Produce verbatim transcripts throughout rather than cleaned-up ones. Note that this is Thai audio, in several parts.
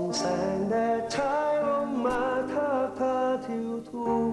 แสงแดดฉายลงมาทาบทาทิวทุ่ง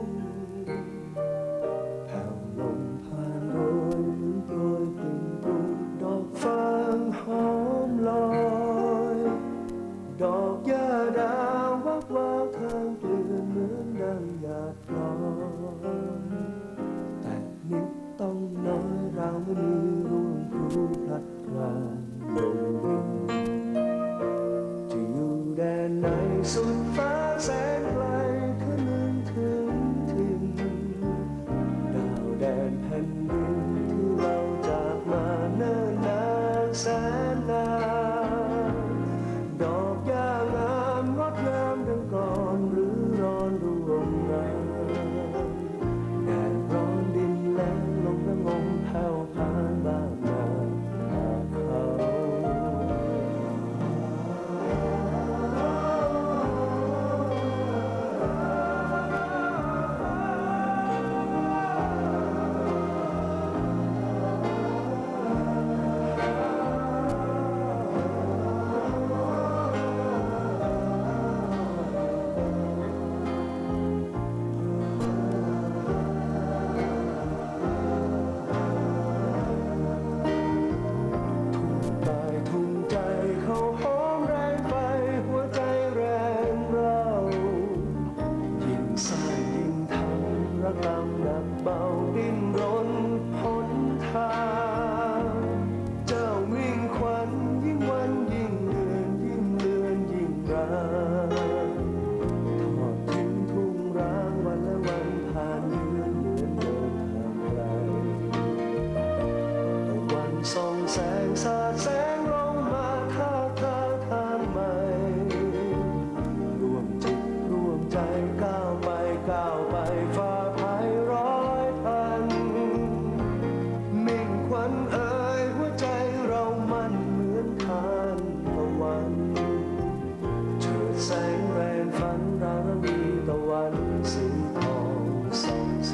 แผ่วลมผ่านโดยโปรยกลิ่นปรุงดอกฟางหอมลอยดอกหญ้าดาววับวาวทางเกลื่อนเหมือนดังหยาดกลอนแต่นิดต้องน้อยเราไม่มีร่วงพลูพลัดพรากลงดินจะอยู่แดนไหนสุดฟ้าแสนไกลคืนนึงถึงถิ่นดาวแดนแผ่นดินที่เราจากมาเนิ่นนานแสนนานดอกหญ้างามงดงามดังก่อนหรือร้อนรวงงามแดดร้อนดินแล้งลมระงมแผ่วผ่านบ้านนาเขาลำหนักเบาดิ้นรนหนทางเจ้าวิ่งขวัญยิ่งวันยิ่งเดือนยิ่งเลือนยิ่งรางทอดทิ้งทุ่งร้างวันและวันผ่านเดือนเหมือนเดินทางไกลตะวันส่องแสงสาดแสงลงมาทาบทาทางใหม่ร่วมจิตร่วมใจก้าวไปก้าวไปฟ้าร้อยพันมิ่งขวัญเอ่ยหัวใจเรามันเหมือนทานตะวันเฉิดแสงแรงฝันดาวระวีตะวันสีทองส่องใส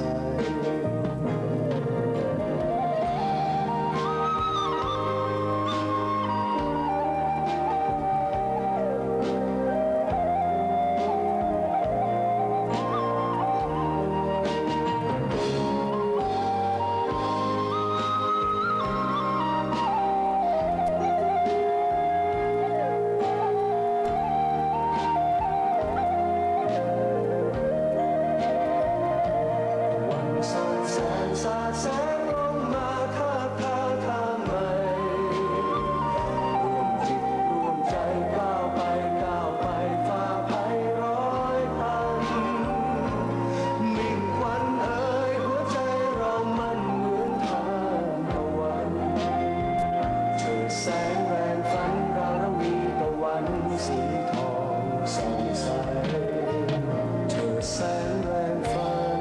สาดแสงลงมาทาบทาทางใหม่ร่วมจิตร่วมใจก้าวไปก้าวไปฝ่าภัยร้อยพันมิ่งขวัญเอ่ยหัวใจเรามันเหมือนทานตะวันเฉิดแสงแรงฝันดาวระวีตะวันสีทองส่องใสเฉิดแสงแรงฝัน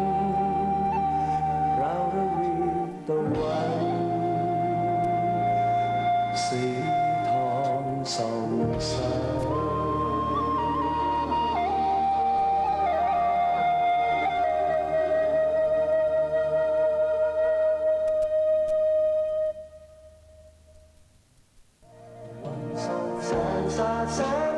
ตะวันสีทองส่องใสวันส่องแสงสาดแสง